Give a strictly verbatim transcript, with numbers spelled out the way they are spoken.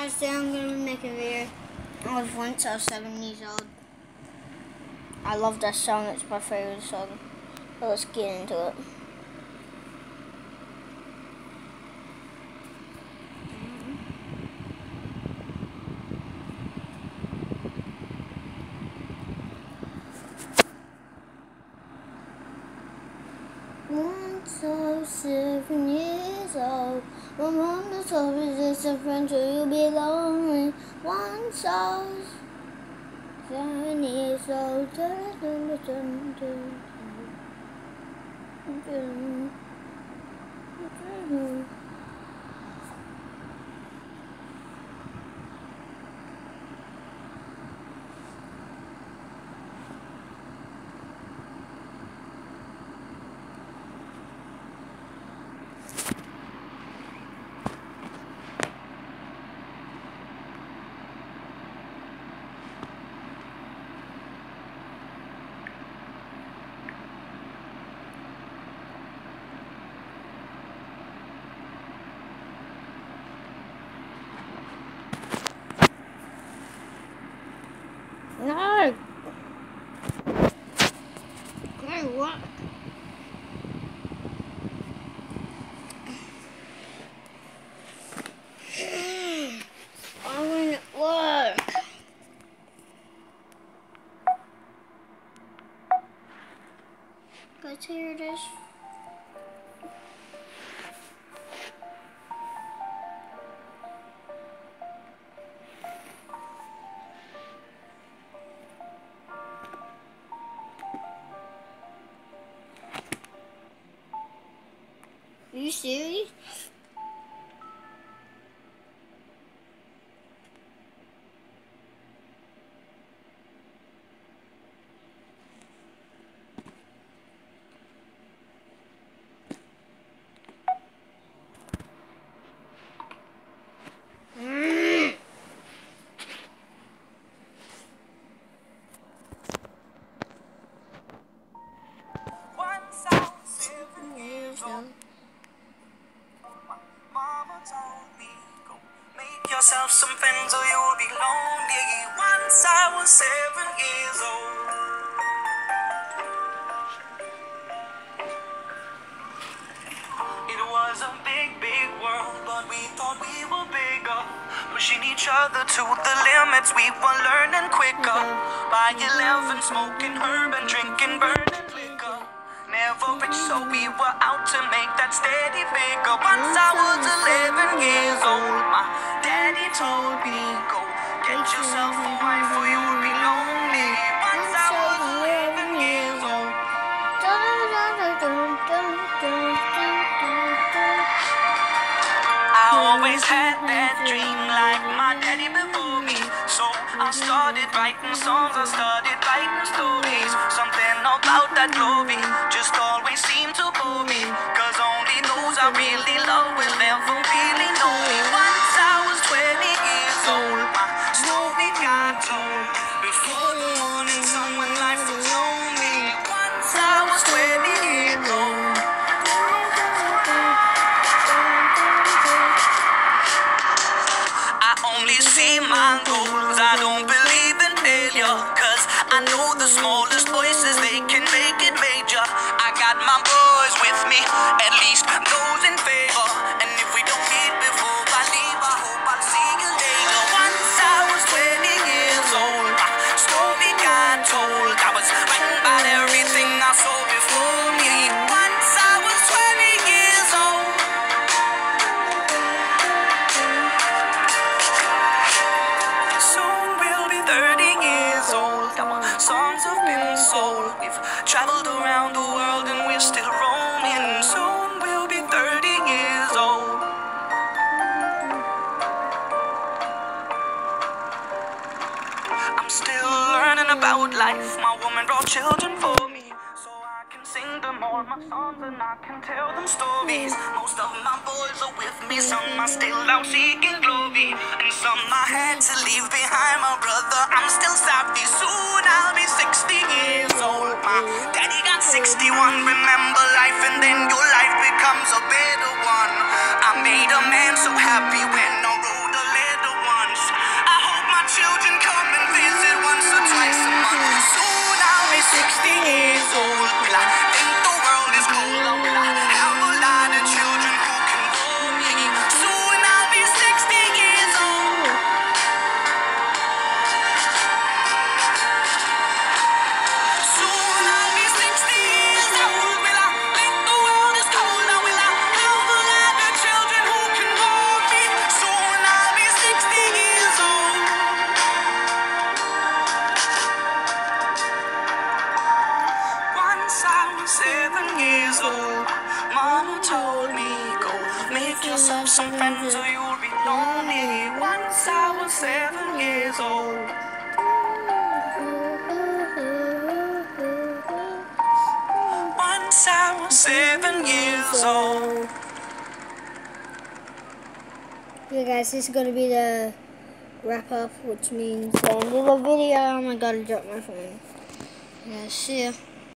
guys, today I'm going to make a video of Once I Was Seven Years Old. I love this song, it's my favourite song. So let's get into it. Once I was seven years old, my mom told me this a friend, so you'll be lonely. Once I was seven years old. Dun, dun, dun, dun, dun, dun, dun, dun. No! Go work. I won't work. Guys, here it is. Are you serious? Mm. Once I was seven years old. Mama told me, go make yourself some friends or you'll be lonely. Once I was seven years old. It was a big, big world, but we thought we were bigger. Pushing each other to the limits, we were learning quicker. By eleven, smoking herb and drinking burning liquor. Never rich, so we were out to make that steady figure. Once I was eleven years old, my daddy told me, go get yourself a wife or you'll be lonely. Once I was eleven years old. I always had that dream like my daddy before me. So I started writing songs, I started writing stories. Something about that glory just always seemed to bore me. Cause only those I really love will never really know me. Once I was twenty years old, my story got told. Before the morning sun when life was lonely. Once I was twenty years old. I only see my goals, I don't believe in failure. Cause I know the smallest voices, they can make it major. I got my boys with me, at least those in favor. And if we don't meet before I leave, I hope I'll see you later. Once I was twenty years old, my story got told. I was writing about everything I saw before me. Once I was twenty years old. Soon we'll be thirty years old. Our songs have been sold. We've traveled around the world and we're still roaming. Soon we'll be thirty years old. I'm still learning about life. My woman brought children for me, so I can sing them all my songs and I can tell them stories. Most of my boys are with me, some are still out seeking glory, and some I had to leave behind. My brother, I'm still savvy. Soon I'll be sixty years old. My daddy got sixty-one. Remember life and then your life becomes a better one. I made a man so happy when I wrote a letter one. some friends or you'll be lonely. Once I was seven years old. Once I was seven years old. Okay guys, this is going to be the wrap up, which means the end of the video. Oh my god, I dropped my phone. Yeah, see ya.